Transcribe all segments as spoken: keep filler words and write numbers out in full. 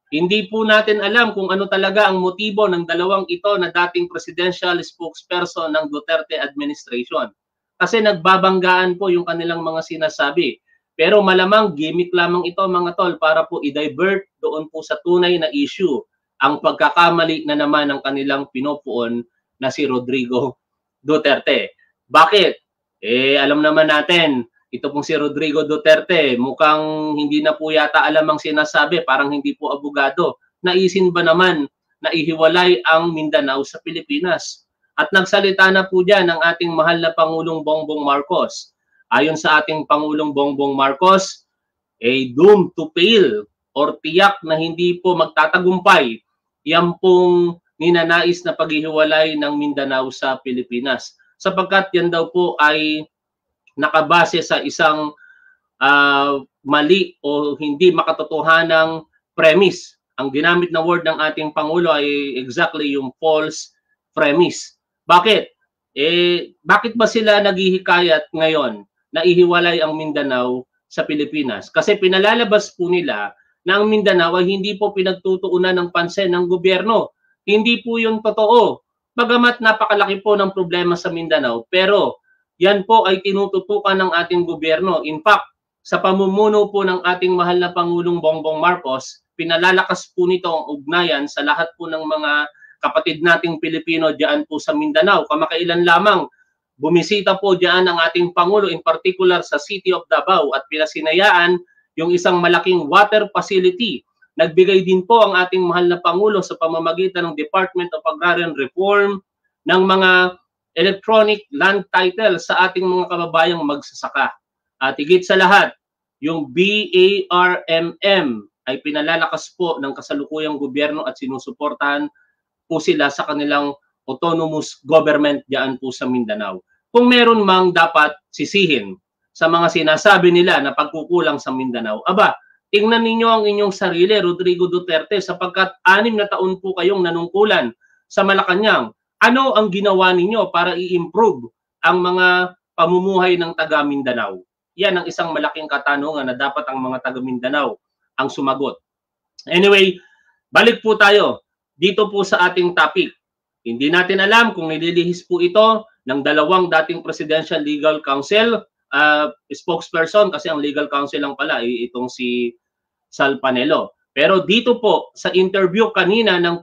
Hindi po natin alam kung ano talaga ang motibo ng dalawang ito na dating presidential spokesperson ng Duterte administration. Kasi nagbabanggaan po yung kanilang mga sinasabi. Pero malamang gimmick lamang ito mga tol para po i-divert doon po sa tunay na issue, ang pagkakamali na naman ng kanilang pinupuon na si Rodrigo Duterte. Bakit? Eh alam naman natin, ito pong si Rodrigo Duterte, mukhang hindi na po yata alam ang sinasabi, parang hindi po abogado. Naisin ba naman na ihiwalay ang Mindanao sa Pilipinas? At nagsalita na po dyan ang ating mahal na Pangulong Bongbong Marcos. Ayon sa ating Pangulong Bongbong Marcos, eh doomed to fail or tiyak na hindi po magtatagumpay yan pong ninanais na paghihiwalay ng Mindanao sa Pilipinas. Sapagkat yan daw po ay nakabase sa isang uh, mali o hindi makatotohanang premise. Ang ginamit na word ng ating Pangulo ay exactly yung false premise. Bakit? Eh, bakit ba sila naghihikayat ngayon na ihiwalay ang Mindanao sa Pilipinas? Kasi pinalalabas po nila na ang Mindanao ay hindi po pinagtutuunan ng pansin ng gobyerno. Hindi po yung totoo. Bagamat napakalaki po ng problema sa Mindanao, pero yan po ay tinututukan ng ating gobyerno. In fact, sa pamumuno po ng ating mahal na Pangulong Bongbong Marcos, pinalalakas po nito ang ugnayan sa lahat po ng mga kapatid nating Pilipino diyan po sa Mindanao. Kamakailan lamang, bumisita po diyan ang ating Pangulo, in particular sa City of Davao, at pinasinayaan yung isang malaking water facility. Nagbigay din po ang ating mahal na Pangulo sa pamamagitan ng Department of Agrarian Reform ng mga electronic land title sa ating mga kababayang magsasaka. At higit sa lahat, yung B A R M M ay pinalalakas po ng kasalukuyang gobyerno at sinusuportahan po sila sa kanilang autonomous government diyan po sa Mindanao. Kung meron mang dapat sisihin sa mga sinasabi nila na pagkukulang sa Mindanao, aba, tingnan ninyo ang inyong sarili, Rodrigo Duterte, sapagkat anim na taon po kayong nanungkulan sa Malacanang. Ano ang ginawa ninyo para i-improve ang mga pamumuhay ng taga Mindanao? Yan ang isang malaking katanungan na dapat ang mga taga Mindanao ang sumagot. Anyway, balik po tayo dito po sa ating topic. Hindi natin alam kung nililihis po ito ng dalawang dating Presidential Legal Counsel uh, spokesperson, kasi ang legal counsel lang pala ay itong si Sal Panelo. Pero dito po sa interview kanina ng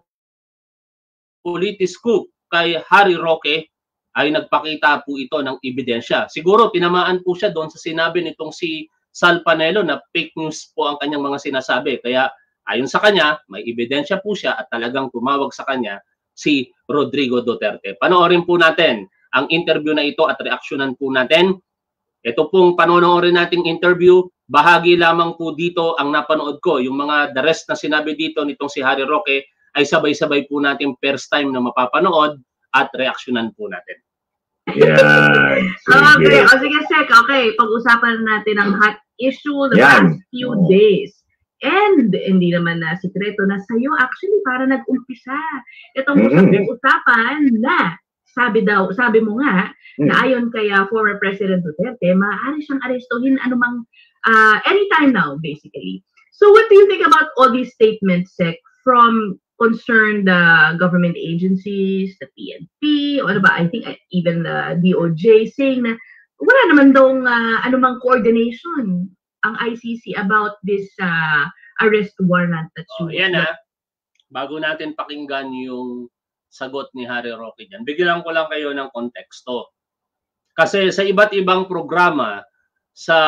Politiscoop kay Harry Roque ay nagpakita po ito ng ebidensya. Siguro tinamaan po siya doon sa sinabi nitong si Sal Panelo na fake news po ang kanyang mga sinasabi. Kaya ayon sa kanya, may ebidensya po siya at talagang tumawag sa kanya si Rodrigo Duterte. Panoorin po natin ang interview na ito at reaksyonan po natin. Ito pong panonoorin nating interview, bahagi lamang po dito ang napanood ko. Yung mga the rest na sinabi dito nitong si Harry Roque ay sabay-sabay po natin first time na mapapanood at reaksyonan po natin. Yeah. Okay, o sige Sek, okay, pag-usapan natin ang hot issue the Yan. past few days. And hindi naman na sikreto na sa'yo actually para nag-umpisa itong Mm-hmm. usapan na sabi daw, sabi mo nga Mm. na ayon kay uh, former President Duterte, maaari siyang arestuhin anumang uh, anytime now basically. So what do you think about all these statements, Sek, from concerned uh, government agencies, the P N P, o ano ba, I think uh, even the D O J saying na wala naman daw uh, anumang coordination ang I C C about this uh, arrest warrant that's Oh, yan ah. Bago natin pakinggan yung sagot ni Harry Roque dyan, bigyan ko lang kayo ng konteksto. Kasi sa iba't ibang programa sa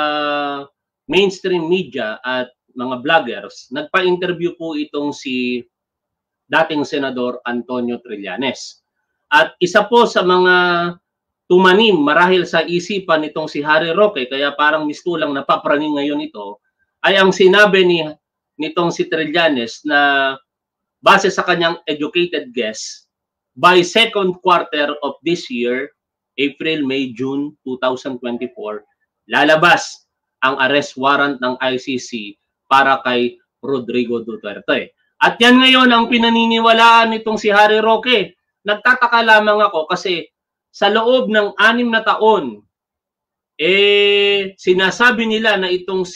mainstream media at mga vloggers, nagpa-interview po itong si dating Senador Antonio Trillanes. At isa po sa mga tumanim marahil sa isipan nitong si Harry Roque, kaya parang mistulang napapraning ngayon ito, ay ang sinabi ni nitong si Trillanes na base sa kanyang educated guess, by second quarter of this year, April, May, June two thousand twenty-four, lalabas ang arrest warrant ng I C C para kay Rodrigo Duterte. At yan ngayon ang pinaniniwalaan nitong si Harry Roque. Nagtataka lamang ako kasi sa loob ng anim na taon, eh, sinasabi nila na itong si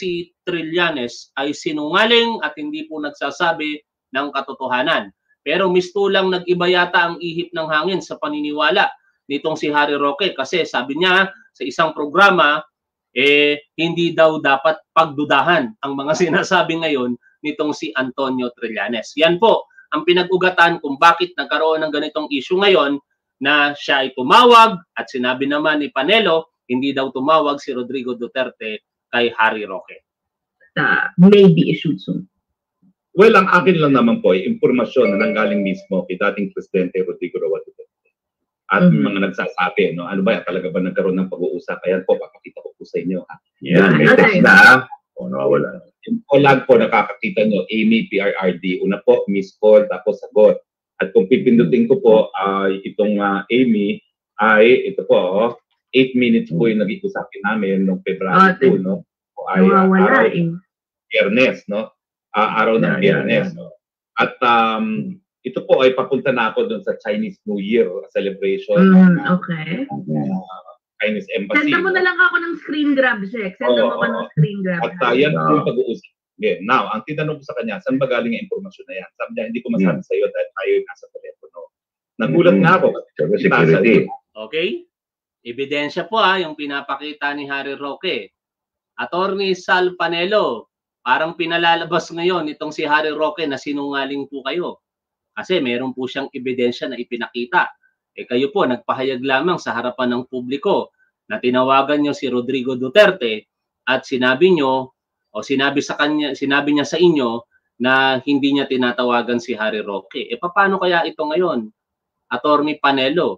Trillanes ay sinungaling at hindi po nagsasabi ng katotohanan. Pero mistulang nag-iba yata ang ihip ng hangin sa paniniwala nitong si Harry Roque kasi sabi niya sa isang programa, eh, hindi daw dapat pagdudahan ang mga sinasabi ngayon nitong si Antonio Trillanes. Yan po ang pinag-ugatan kung bakit nagkaroon ng ganitong issue ngayon na siya ay tumawag at sinabi naman ni Panelo, hindi daw tumawag si Rodrigo Duterte kay Harry Roque. Uh, may be issued soon. Well, ang akin lang naman po ay impormasyon na nanggaling mismo kay dating Presidente Rodrigo Roa Duterte. At mm-hmm. mga nagsasabi, no, ano ba, talaga ba nagkaroon ng pag-uusap? Ayan po, papakita ko po sa inyo. Ha? Yan, may text na. O, nawawala. Yung lag po, nakakakita nyo, Amy, P R R D. Una po, miss call, tapos sagot. At kung pipindutin ko po, ay uh, itong uh, Amy, ay ito po, eight minutes po yung nag-iusapin namin noong February two, no? O, ay uh, araw, eh. Biyernes, no? Uh, araw ng Biyernes. No? At um, ito po ay papunta na ako doon sa Chinese New Year celebration. Mm, okay. Uh, Chinese Embassy. Send mo na lang ako ng screen grab, Sheikh. Send mo ako ng screen grab. At uh, yan po yung pag-uusap. Okay. Now, ang tinanong ko sa kanya, saan ba galing ang impormasyon na yan? Sabi niya, hindi ko masabi mm. sa iyo dahil tayo yung nasa telepono. Nagulat mm. nga ako. Security. Okay. Ebidensya po ha, yung pinapakita ni Harry Roque. Attorney Sal Panelo, parang pinalalabas ngayon itong si Harry Roque na sinungaling po kayo. Kasi meron po siyang ebidensya na ipinakita. Eh kayo po, nagpahayag lamang sa harapan ng publiko na tinawagan nyo si Rodrigo Duterte at sinabi nyo o sinabi sa kanya, sinabi niya sa inyo na hindi niya tinatawagan si Harry Roque. Eh paano kaya ito ngayon? Attorney Panelo,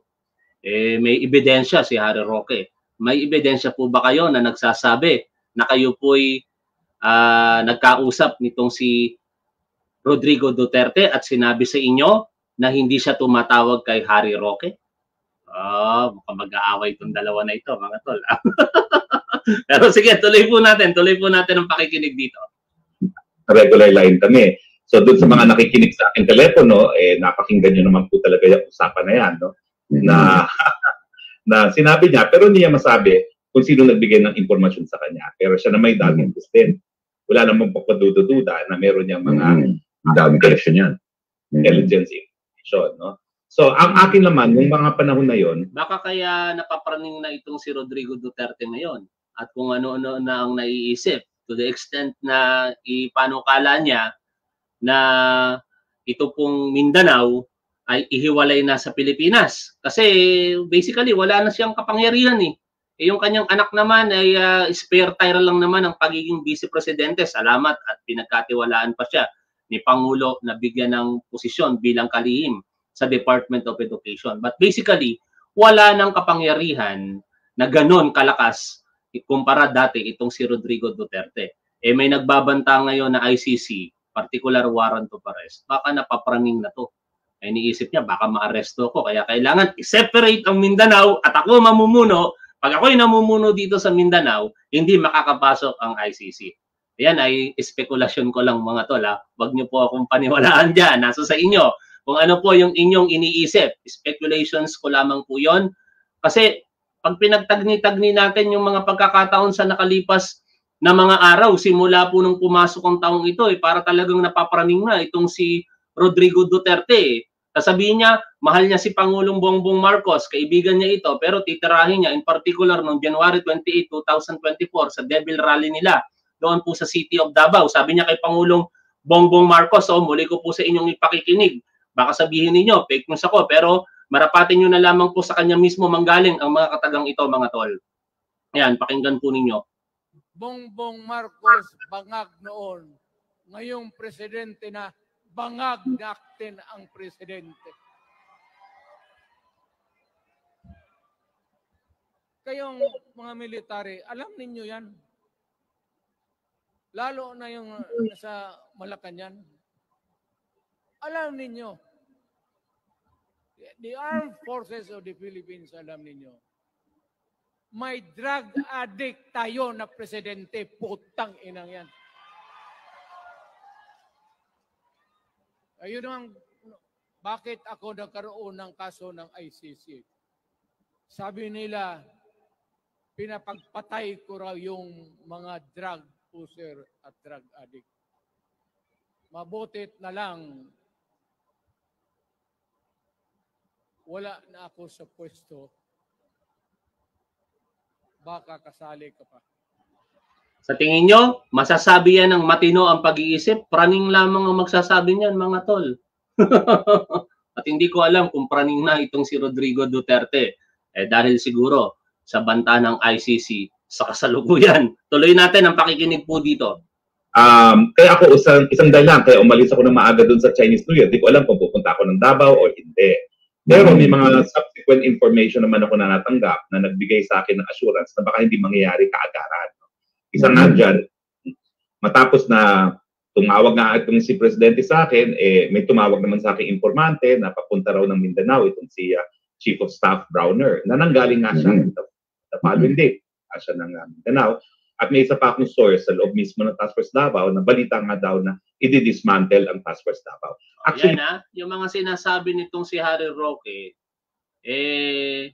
eh may ebidensya si Harry Roque. May ebidensya po ba kayo na nagsasabi na kayo po'y uh, nagkausap nitong si Rodrigo Duterte at sinabi sa inyo na hindi siya tumatawag kay Harry Roque? Ah, oh, mukhang mag-aaway itong dalawa na ito, mga tol. Pero sige, tuloy po natin. Tuloy po natin ang pakikinig dito. Regular line kami. So doon sa mga nakikinig sa aking telepono, eh, napakinggan nyo naman po talaga yung usapan na yan. No? Mm-hmm. Na, na sinabi niya, pero hindi niya masabi kung sino nagbigay ng impormasyon sa kanya. Pero siya na may dating president. Wala namang pagpadudududa na meron niyang mga mm-hmm. Dami collection yan. Intelligence information, no? So, ang akin naman, nung mga panahon na yon, baka kaya napapraning na itong si Rodrigo Duterte ngayon at kung ano-ano na ang naiisip to the extent na ipanukala niya na ito pong Mindanao ay ihiwalay na sa Pilipinas. Kasi basically, wala na siyang kapangyarihan eh. E yung kanyang anak naman ay uh, spare tire lang naman ang pagiging vice-presidente. Salamat at pinagkatiwalaan pa siya ni Pangulo na bigyan ng posisyon bilang kalihim sa Department of Education. But basically, wala nang kapangyarihan na ganon kalakas ikumpara dati itong si Rodrigo Duterte. Eh may nagbabanta ngayon na I C C, particular warrant of arrest. Baka napapraning na to. Ay niisip niya, baka maaresto ko. Kaya kailangan i-separate ang Mindanao at ako mamumuno. Pag ako'y namumuno dito sa Mindanao, hindi makakapasok ang I C C. Yan ay spekulasyon ko lang mga tol. Ha? Huwag niyo po akong paniwalaan dyan. Nasa sa inyo. Kung ano po yung inyong iniisip. Speculations ko lamang po yon. Kasi pag pinagtagni-tagni natin yung mga pagkakataon sa nakalipas na mga araw, simula po nung pumasok ang taong ito, eh, para talagang napapraning na itong si Rodrigo Duterte. Eh. Sasabihin niya, mahal niya si Pangulong Bongbong Marcos, kaibigan niya ito, pero titirahin niya, in particular noong January twenty-eighth, twenty twenty-four, sa Devil Rally nila, doon po sa City of Davao. Sabi niya kay Pangulong Bongbong Marcos, oh, muli ko po sa inyong ipakikinig. Baka sabihin ninyo, fake news ako, pero marapatin nyo na lamang po sa kanya mismo manggaling ang mga katagang ito, mga tol. Ayan, pakinggan po ninyo. Bongbong Marcos, bangag noon. Ngayong presidente na, bangag natin ang presidente. Kayong mga military, alam ninyo yan. Lalo na yung nasa Malacanang. Alam ninyo, the armed forces of the Philippines, alam ninyo, may drug addict tayo na presidente, putang inang yan. Ayun ang, bakit ako nagkaroon ng kaso ng I C C? Sabi nila, pinapagpatay ko raw yung mga drug user at drug addict. Mabutit na lang wala na ako sa pwesto, baka kasali ka pa. Sa tingin nyo, masasabi yan ng matino ang pag-iisip? Praning lamang ang magsasabi niyan, mga tol. At hindi ko alam kung praning na itong si Rodrigo Duterte. Eh, dahil siguro sa banta ng I C C sa kasalukuyan. Tuloy natin ang pakikinig po dito. Um, kaya ako isang, isang dahilan, kaya umalis ako ng maaga doon sa Chinese New Year. Hindi ko alam kung pupunta ako ng Davao o hindi. Pero may mga subsequent information naman ako na natanggap na nagbigay sa akin ng assurance na baka hindi mangyayari kaagaran. Isa nga dyan, matapos na tumawag nga itong si Presidente sa akin, eh, may tumawag naman sa akin informante na papunta raw ng Mindanao, itong si uh, Chief of Staff Browner, na nanggaling nga siya mm-hmm. the, the following day, siya ng uh, Mindanao. At may isa pa akong source sa loob mismo ng Task Force Davao na balita nga daw na i-dismantle ang Task Force Davao. Actually, yan, ha? Yung mga sinasabi nitong si Harry Roque, eh,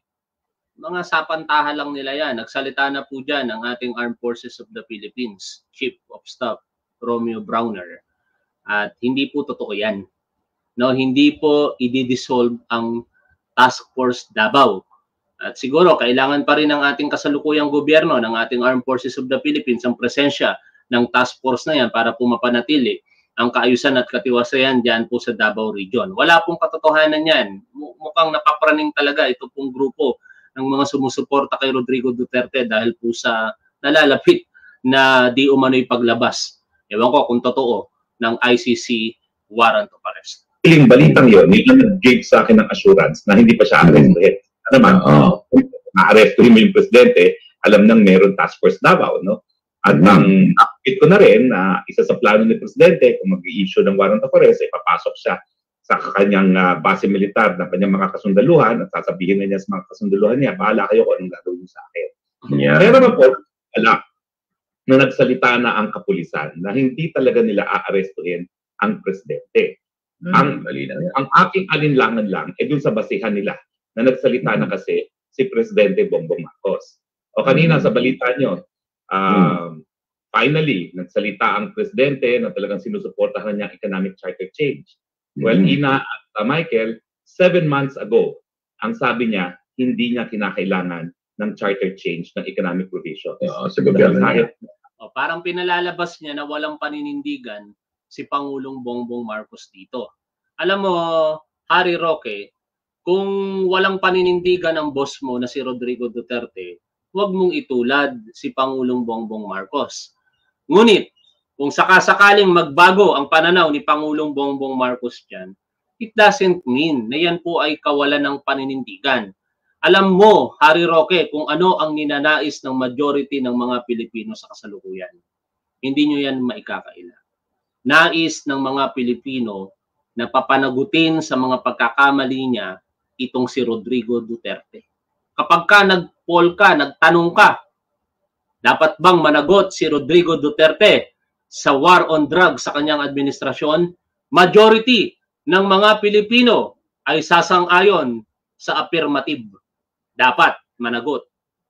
mga sapantahan lang nila yan. Nagsalita na po dyan ang ating Armed Forces of the Philippines, Chief of Staff Romeo Browner. At hindi po totoo yan. No, hindi po i-dissolve ang Task Force Davao. At siguro, kailangan pa rin ng ating kasalukuyang gobyerno, ng ating Armed Forces of the Philippines, ang presensya ng task force na yan para po mapanatili ang kaayusan at katiwasayan dyan po sa Davao Region. Wala pong katotohanan yan. Mukhang napapraning talaga ito pong grupo ng mga sumusuporta kay Rodrigo Duterte dahil po sa nalalapit na di umano'y paglabas. Ewan ko kung totoo ng I C C warrant of arrest. Yung balitang yun, yung nag-give sa akin ng assurance na hindi pa siya arrested. Ano naman, uh, na-arrestuhin mo yung presidente, alam nang meron task force Davao, no? At mm-hmm. ang nakikita ko na rin na isa sa plano ni presidente, kung mag-i-issue ng warrant of arrest, ay papasok siya sa kanyang uh, base militar ng kanyang mga kasundaluhan at sasabihin na niya sa mga kasundaluhan niya, bahala kayo kung anong gagawin sa akin. Yeah. Pero naman po, alam, na nagsalita na ang kapulisan na hindi talaga nila aarestuhin ang presidente. Mm-hmm. Ang, ang aking alinlangan lang, eh dun sa basihan nila, na nagsalita na kasi si Presidente Bongbong Marcos. O kanina mm-hmm. sa balita nyo, um, mm-hmm. finally, nagsalita ang Presidente na talagang sinusuportahan niya economic charter change. Well, mm-hmm. Ina at uh, Michael, seven months ago, ang sabi niya, hindi niya kinakailangan ng charter change ng economic provision. Uh, sa gobyerno niya. O, parang pinalalabas niya na walang paninindigan si Pangulong Bongbong Marcos dito. Alam mo, Harry Roque, kung walang paninindigan ang boss mo na si Rodrigo Duterte, huwag mong itulad si Pangulong Bongbong Marcos. Ngunit, kung sakasakaling magbago ang pananaw ni Pangulong Bongbong Marcos dyan, it doesn't mean na yan po ay kawalan ng paninindigan. Alam mo, Harry Roque, kung ano ang ninanais ng majority ng mga Pilipino sa kasalukuyan. Hindi nyo yan maikakaila. Nais ng mga Pilipino na papanagutin sa mga pagkakamali niya itong si Rodrigo Duterte. Kapag ka nag-poll ka, nagtanong ka, dapat bang managot si Rodrigo Duterte sa war on drugs sa kanyang administrasyon? Majority ng mga Pilipino ay sasang-ayon sa affirmative. Dapat managot.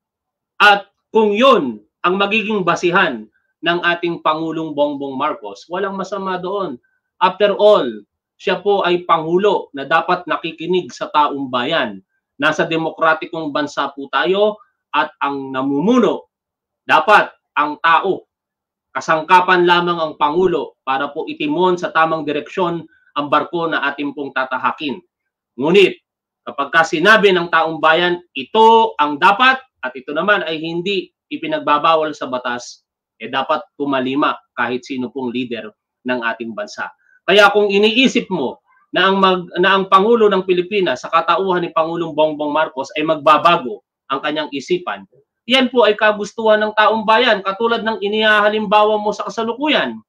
At kung yun ang magiging basihan ng ating Pangulong Bongbong Marcos, walang masama doon. After all, siya po ay Pangulo na dapat nakikinig sa taong bayan. Nasa demokratikong bansa po tayo at ang namumuno, dapat ang tao. Kasangkapan lamang ang Pangulo para po itimon sa tamang direksyon ang barko na ating pong tatahakin. Ngunit, kapag ka sinabi ng taong bayan, ito ang dapat at ito naman ay hindi ipinagbabawal sa batas, eh dapat pumalima kahit sino pong leader ng ating bansa. Kaya kung iniisip mo na ang, mag, na ang Pangulo ng Pilipinas sa katauhan ni Pangulong Bongbong Marcos ay magbabago ang kanyang isipan, yan po ay kagustuhan ng taong bayan katulad ng inihahalimbawa mo sa kasalukuyan.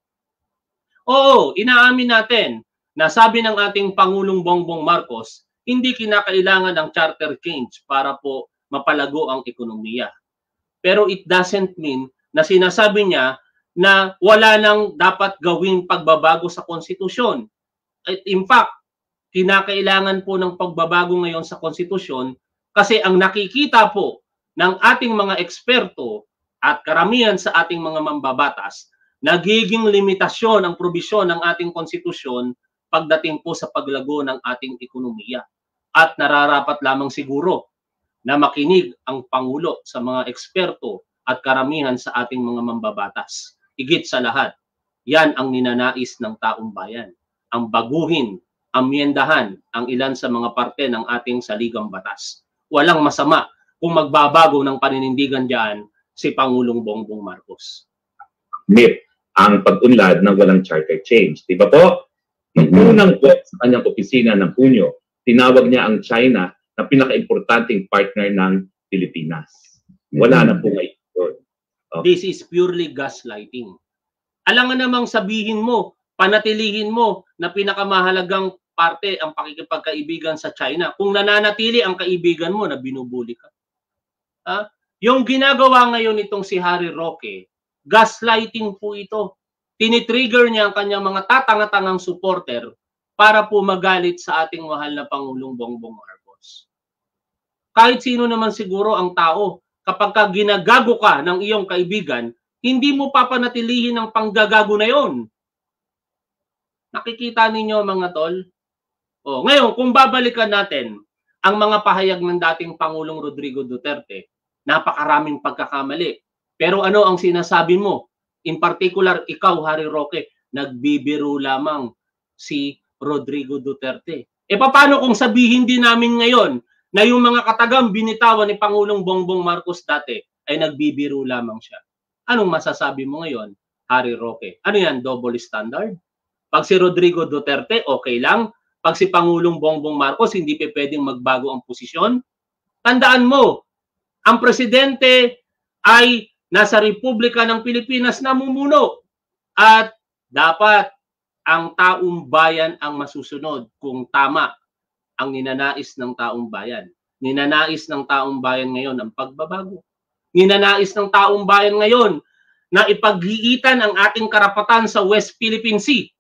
Oo, inaamin natin na sabi ng ating Pangulong Bongbong Marcos, hindi kinakailangan ng charter change para po mapalago ang ekonomiya. Pero it doesn't mean na sinasabi niya na wala nang dapat gawing pagbabago sa konstitusyon. At in fact, kinakailangan po ng pagbabago ngayon sa konstitusyon kasi ang nakikita po ng ating mga eksperto at karamihan sa ating mga mambabatas, nagiging limitasyon ang probisyon ng ating konstitusyon pagdating po sa paglago ng ating ekonomiya. At nararapat lamang siguro na makinig ang Pangulo sa mga eksperto at karamihan sa ating mga mambabatas. Higit sa lahat, yan ang ninanais ng taong bayan. Ang baguhin, amyendahan ang ilan sa mga parte ng ating saligang batas. Walang masama kung magbabago ng paninindigan diyan si Pangulong Bongbong Marcos. Myth ang pag-unlad ng walang charter change. Di ba po? Nung unang po sa kanyang opisina ng Hunyo, tinawag niya ang China na pinaka-importanting partner ng Pilipinas. Wala na po ngayon. Okay. This is purely gaslighting. Alangan namang sabihin mo, panatilihin mo na pinakamahalagang parte ang pakikipagkaibigan sa China kung nananatili ang kaibigan mo na binubuli ka. Ha? Yung ginagawa ngayon nitong si Harry Roque, gaslighting po ito. Tinitrigger niya ang kanyang mga tatanga-tangang supporter para po magalit sa ating mahal na Pangulong Bongbong Marcos. Kahit sino naman siguro ang tao, kapag ka ginagago ka ng iyong kaibigan, hindi mo papanatilihin ang panggagago na yon. Nakikita ninyo mga tol? O, ngayon, kung babalikan natin ang mga pahayag ng dating Pangulong Rodrigo Duterte, napakaraming pagkakamali. Pero ano ang sinasabi mo? In particular, ikaw, Harry Roque, nagbibiro lamang si Rodrigo Duterte. E paano kung sabihin din namin ngayon na yung mga katagang binitawan ni Pangulong Bongbong Marcos dati ay nagbibiro lamang siya? Anong masasabi mo ngayon, Harry Roque? Ano yan, double standard? Pag si Rodrigo Duterte, okay lang. Pag si Pangulong Bongbong Marcos, hindi pa pwedeng magbago ang posisyon. Tandaan mo, ang presidente ay nasa Republika ng Pilipinas namumuno at dapat ang taong bayan ang masusunod kung tama ang ninanais ng taong bayan. Ninanais ng taong bayan ngayon ang pagbabago. Ninanais ng taong bayan ngayon na ipaghiitan ang ating karapatan sa West Philippine Sea.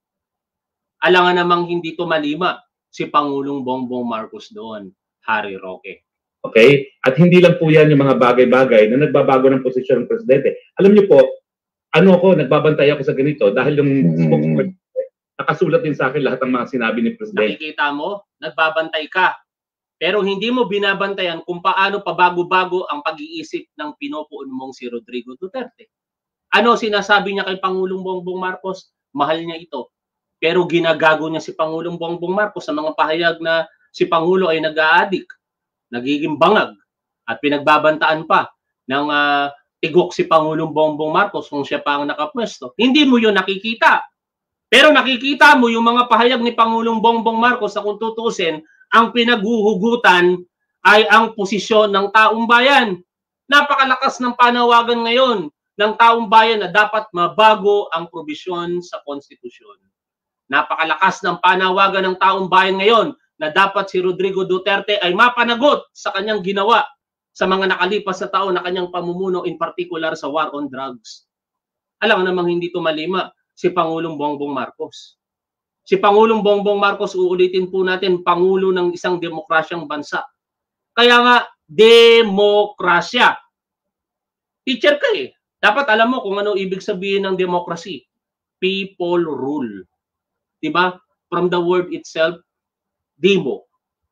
Alangan namang hindi tumalima si Pangulong Bongbong Marcos doon, Harry Roque. Okay? At hindi lang po yan yung mga bagay-bagay na nagbabago ng posisyon ng presidente. Alam niyo po, ano ako, nagbabantay ako sa ganito dahil yung spokesman, nakasulat din sa akin lahat ng mga sinabi ni presidente. Nakikita mo, nagbabantay ka. Pero hindi mo binabantayan kung paano pabago-bago ang pag-iisip ng pinupuon mong si Rodrigo Duterte. Ano sinasabi niya kay Pangulong Bongbong Marcos? Mahal niya ito. Pero ginagago niya si Pangulong Bongbong Marcos sa mga pahayag na si Pangulo ay nag-a-addict, nagiging bangag, at pinagbabantaan pa ng uh, tigok si Pangulong Bongbong Marcos kung siya pa ang nakapwesto. Hindi mo yun nakikita. Pero nakikita mo yung mga pahayag ni Pangulong Bongbong Marcos na kung tutusin, ang pinaghuhugutan ay ang posisyon ng taong bayan. Napakalakas ng panawagan ngayon ng taong bayan na dapat mabago ang probisyon sa konstitusyon. Napakalakas ng panawagan ng taong bayan ngayon na dapat si Rodrigo Duterte ay mapanagot sa kanyang ginawa sa mga nakalipas na taon na kanyang pamumuno, in particular sa war on drugs. Alam namang hindi tumalima si Pangulong Bongbong Marcos. Si Pangulong Bongbong Marcos, uulitin po natin, Pangulo ng isang demokrasyang bansa. Kaya nga, demokrasya. Teacher ka eh. Dapat alam mo kung ano ibig sabihin ng democracy. People rule. Diba? From the word itself, demo,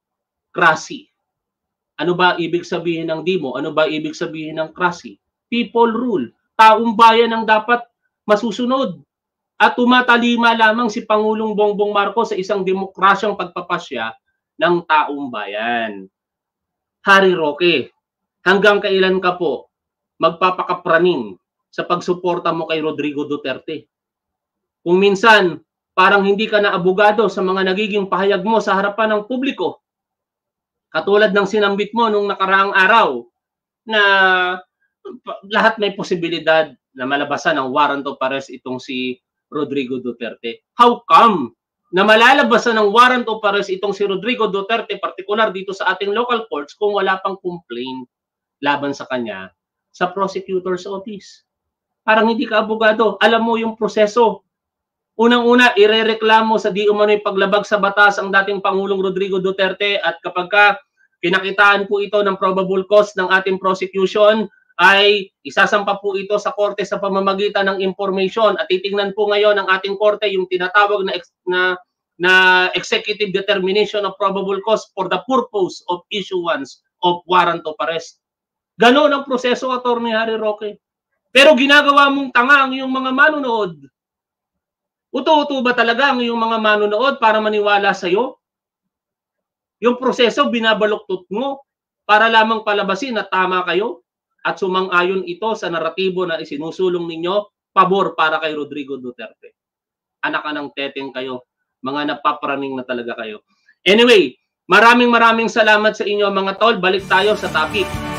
krasi. Ano ba ibig sabihin ng demo? Ano ba ibig sabihin ng krasi? People rule. Taong bayan ang dapat masusunod. At tumatalima lamang si Pangulong Bongbong Marcos sa isang demokrasyang pagpapasya ng taong bayan. Harry Roque, hanggang kailan ka po magpapakapraning sa pagsuporta mo kay Rodrigo Duterte? Kung minsan, parang hindi ka na abogado sa mga nagiging pahayag mo sa harapan ng publiko. Katulad ng sinambit mo nung nakaraang araw na lahat may posibilidad na malabasan ng warrant of arrest itong si Rodrigo Duterte. How come na malalabasan ng warrant of arrest itong si Rodrigo Duterte, particular dito sa ating local courts, kung wala pang complaint laban sa kanya sa prosecutor's office? Parang hindi ka abogado. Alam mo yung proseso. Unang-una, irereklamo sa di umano'y paglabag sa batas ang dating Pangulong Rodrigo Duterte, at kapag ka pinakitaan po ito ng probable cause ng ating prosecution, ay isasampa po ito sa korte sa pamamagitan ng information at titingnan po ngayon ng ating korte yung tinatawag na na, na executive determination of probable cause for the purpose of issuance of warrant of arrest. Ganon ang proseso, Attorney Harry Roque. Pero ginagawa mong tanga ang iyong mga manunood. Uto-uto ba talaga ang iyong mga manunood para maniwala sa iyo? Yung proseso binabaluktot mo para lamang palabasin na tama kayo at sumang-ayon ito sa naratibo na isinusulong ninyo pabor para kay Rodrigo Duterte. Anak-anang teteng kayo, mga napapraning na talaga kayo. Anyway, maraming maraming salamat sa inyo mga tol. Balik tayo sa topic.